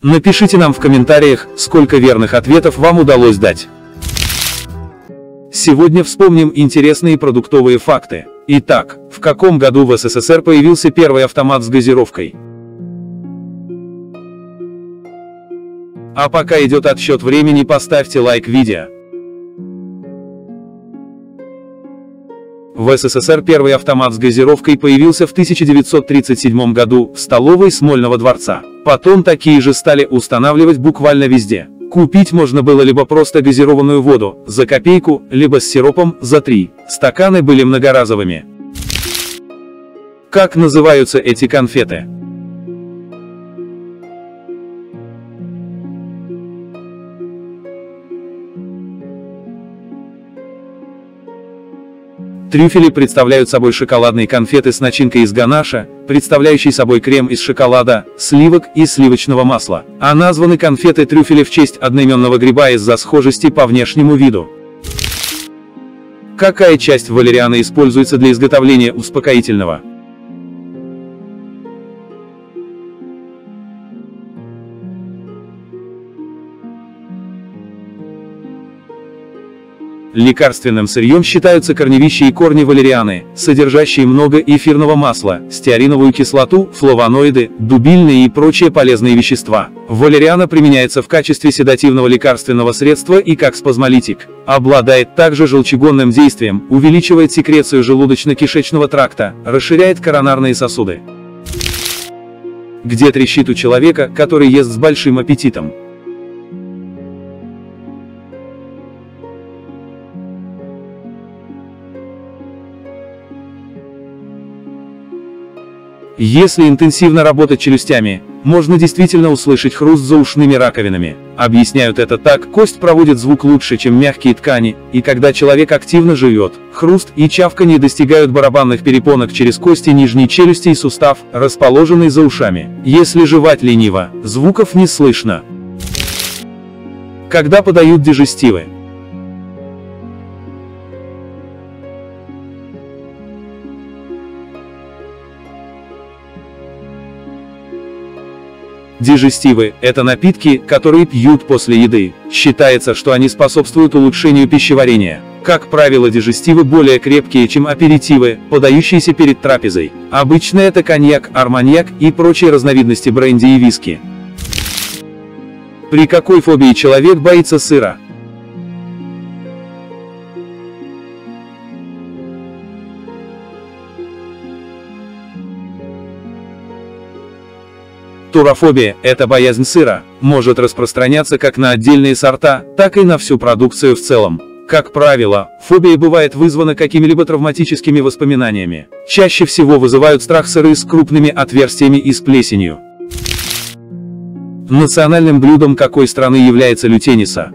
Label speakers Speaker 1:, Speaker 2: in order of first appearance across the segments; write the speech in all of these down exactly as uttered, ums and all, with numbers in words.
Speaker 1: Напишите нам в комментариях, сколько верных ответов вам удалось дать. Сегодня вспомним интересные продуктовые факты. Итак, в каком году в СССР появился первый автомат с газировкой? А пока идет отсчет времени, поставьте лайк видео. В СССР первый автомат с газировкой появился в тысяча девятьсот тридцать седьмом году в столовой Смольного дворца. Потом такие же стали устанавливать буквально везде. Купить можно было либо просто газированную воду за копейку, либо с сиропом за три. Стаканы были многоразовыми. Как называются эти конфеты? Трюфели представляют собой шоколадные конфеты с начинкой из ганаша, представляющий собой крем из шоколада, сливок и сливочного масла. А названы конфеты трюфели в честь одноименного гриба из-за схожести по внешнему виду. Какая часть валерианы используется для изготовления успокоительного? Лекарственным сырьем считаются корневища и корни валерианы, содержащие много эфирного масла, стеариновую кислоту, флавоноиды, дубильные и прочие полезные вещества. Валериана применяется в качестве седативного лекарственного средства и как спазмолитик. Обладает также желчегонным действием, увеличивает секрецию желудочно-кишечного тракта, расширяет коронарные сосуды. Где трещит у человека, который ест с большим аппетитом? Если интенсивно работать челюстями, можно действительно услышать хруст за ушными раковинами. Объясняют это так: кость проводит звук лучше, чем мягкие ткани, и когда человек активно жует, хруст и чавканье достигают барабанных перепонок через кости нижней челюсти и сустав, расположенный за ушами. Если жевать лениво, звуков не слышно. Когда подают дижестивы? Дижестивы – это напитки, которые пьют после еды. Считается, что они способствуют улучшению пищеварения. Как правило, дижестивы более крепкие, чем аперитивы, подающиеся перед трапезой. Обычно это коньяк, арманьяк и прочие разновидности бренди и виски. При какой фобии человек боится сыра? Турофобия – это боязнь сыра, может распространяться как на отдельные сорта, так и на всю продукцию в целом. Как правило, фобия бывает вызвана какими-либо травматическими воспоминаниями. Чаще всего вызывают страх сыры с крупными отверстиями и с плесенью. Национальным блюдом какой страны является лютеница?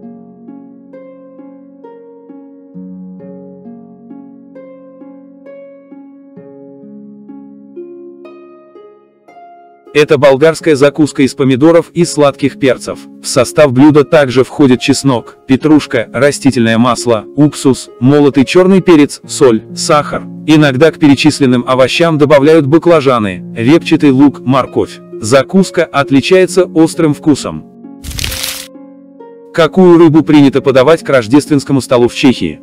Speaker 1: Это болгарская закуска из помидоров и сладких перцев. В состав блюда также входит чеснок, петрушка, растительное масло, уксус, молотый черный перец, соль, сахар. Иногда к перечисленным овощам добавляют баклажаны, репчатый лук, морковь. Закуска отличается острым вкусом. Какую рыбу принято подавать к рождественскому столу в Чехии?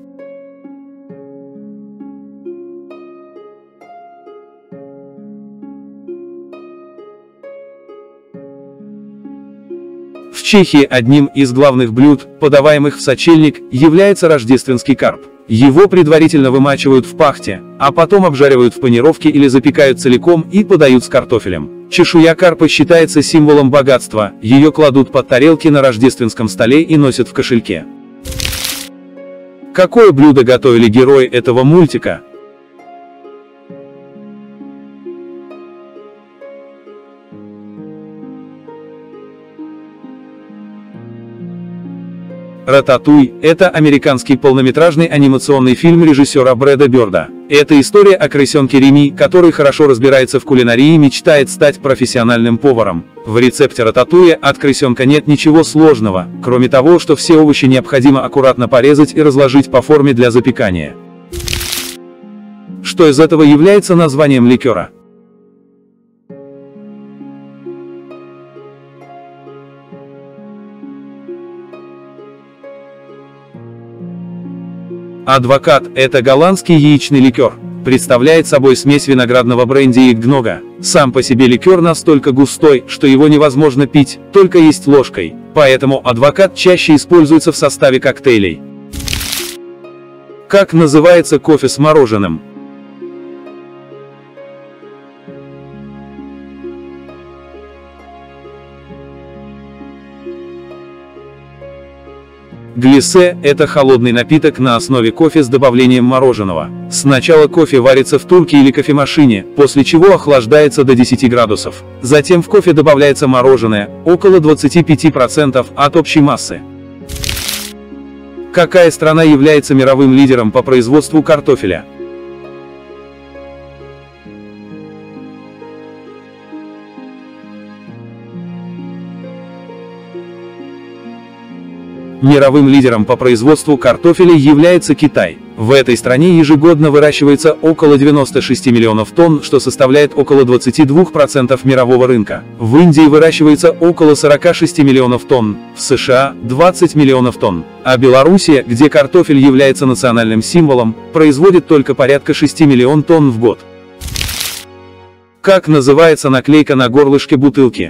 Speaker 1: В Чехии одним из главных блюд, подаваемых в сочельник, является рождественский карп. Его предварительно вымачивают в пахте, а потом обжаривают в панировке или запекают целиком и подают с картофелем. Чешуя карпа считается символом богатства, ее кладут под тарелки на рождественском столе и носят в кошельке. Какое блюдо готовили герои этого мультика? «Рататуй» — это американский полнометражный анимационный фильм режиссера Брэда Бёрда. Это история о крысенке Реми, который хорошо разбирается в кулинарии и мечтает стать профессиональным поваром. В рецепте рататуя от крысенка нет ничего сложного, кроме того, что все овощи необходимо аккуратно порезать и разложить по форме для запекания. Что из этого является названием ликера? Адвокат – это голландский яичный ликер. Представляет собой смесь виноградного бренди и гнога. Сам по себе ликер настолько густой, что его невозможно пить, только есть ложкой. Поэтому адвокат чаще используется в составе коктейлей. Как называется кофе с мороженым? Глиссе – это холодный напиток на основе кофе с добавлением мороженого. Сначала кофе варится в турке или кофемашине, после чего охлаждается до десяти градусов. Затем в кофе добавляется мороженое, около двадцати пяти процентов от общей массы. Какая страна является мировым лидером по производству картофеля? Мировым лидером по производству картофеля является Китай. В этой стране ежегодно выращивается около девяноста шести миллионов тонн, что составляет около двадцати двух процентов мирового рынка. В Индии выращивается около сорока шести миллионов тонн, в США – двадцать миллионов тонн. А Белоруссия, где картофель является национальным символом, производит только порядка шести миллионов тонн в год. Как называется наклейка на горлышке бутылки?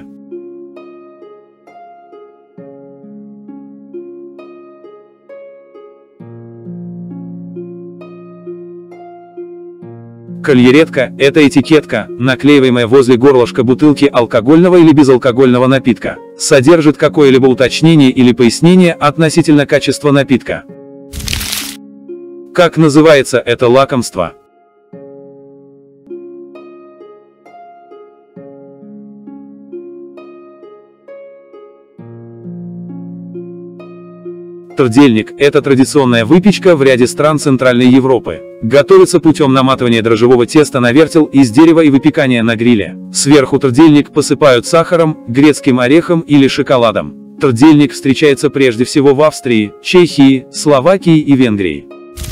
Speaker 1: Кальеретка – это этикетка, наклеиваемая возле горлышка бутылки алкогольного или безалкогольного напитка. Содержит какое-либо уточнение или пояснение относительно качества напитка. Как называется это лакомство? Трдельник – это традиционная выпечка в ряде стран Центральной Европы. Готовится путем наматывания дрожжевого теста на вертел из дерева и выпекания на гриле. Сверху трдельник посыпают сахаром, грецким орехом или шоколадом. Трдельник встречается прежде всего в Австрии, Чехии, Словакии и Венгрии.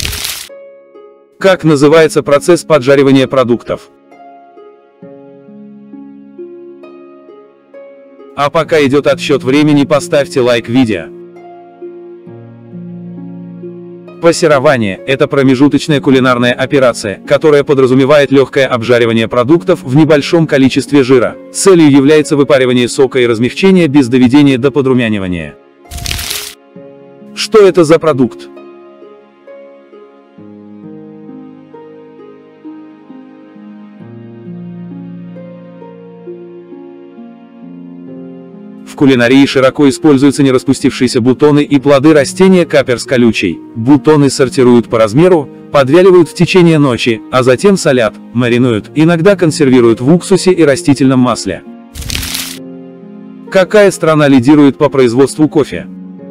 Speaker 1: Как называется процесс поджаривания продуктов? А пока идет отсчет времени, поставьте лайк видео. Пассерование – это промежуточная кулинарная операция, которая подразумевает легкое обжаривание продуктов в небольшом количестве жира. Целью является выпаривание сока и размягчение без доведения до подрумянивания. Что это за продукт? В кулинарии широко используются нераспустившиеся бутоны и плоды растения каперс колючий. Бутоны сортируют по размеру, подвяливают в течение ночи, а затем солят, маринуют, иногда консервируют в уксусе и растительном масле. Какая страна лидирует по производству кофе?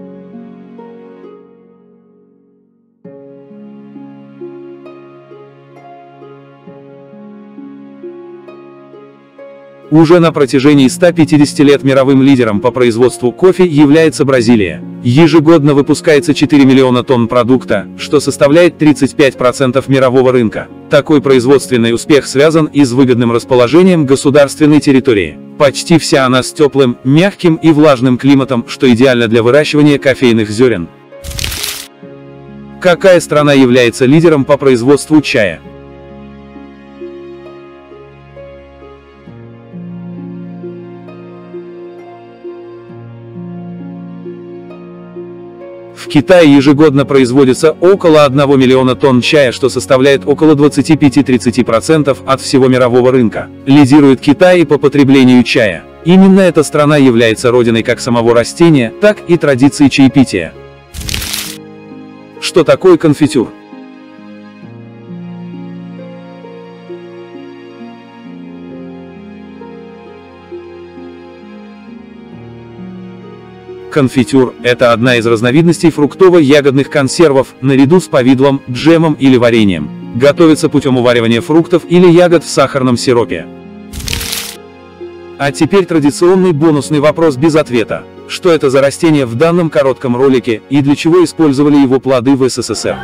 Speaker 1: Уже на протяжении ста пятидесяти лет мировым лидером по производству кофе является Бразилия. Ежегодно выпускается четыре миллиона тонн продукта, что составляет тридцать пять процентов мирового рынка. Такой производственный успех связан и с выгодным расположением государственной территории. Почти вся она с теплым, мягким и влажным климатом, что идеально для выращивания кофейных зерен. Какая страна является лидером по производству чая? В Китае ежегодно производится около одного миллиона тонн чая, что составляет около двадцати пяти — тридцати процентов от всего мирового рынка. Лидирует Китай и по потреблению чая. Именно эта страна является родиной как самого растения, так и традиции чаепития. Что такое конфитюр? Конфитюр – это одна из разновидностей фруктово-ягодных консервов, наряду с повидлом, джемом или вареньем. Готовится путем уваривания фруктов или ягод в сахарном сиропе. А теперь традиционный бонусный вопрос без ответа. Что это за растение в данном коротком ролике, и для чего использовали его плоды в СССР?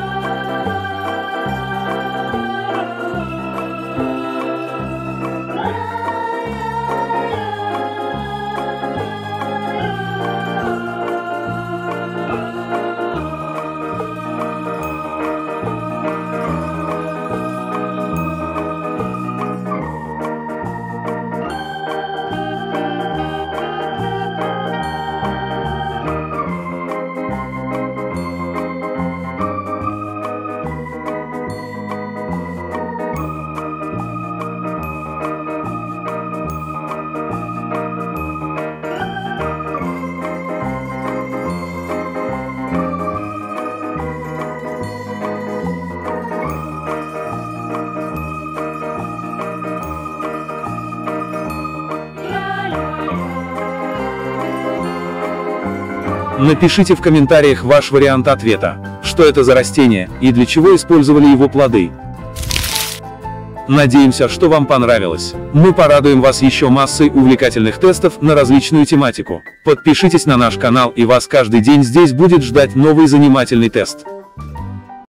Speaker 1: Напишите в комментариях ваш вариант ответа. Что это за растение, и для чего использовали его плоды? Надеемся, что вам понравилось. Мы порадуем вас еще массой увлекательных тестов на различную тематику. Подпишитесь на наш канал, и вас каждый день здесь будет ждать новый занимательный тест.